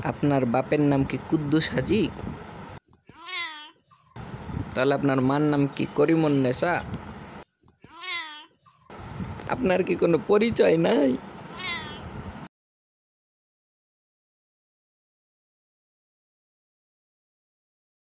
আপনার বাপের নাম কি কুদ্দুস হাজি? তাহলে আপনার মার নাম কি করিমুন্নেসা? আপনার কি কোনো পরিচয় নাই?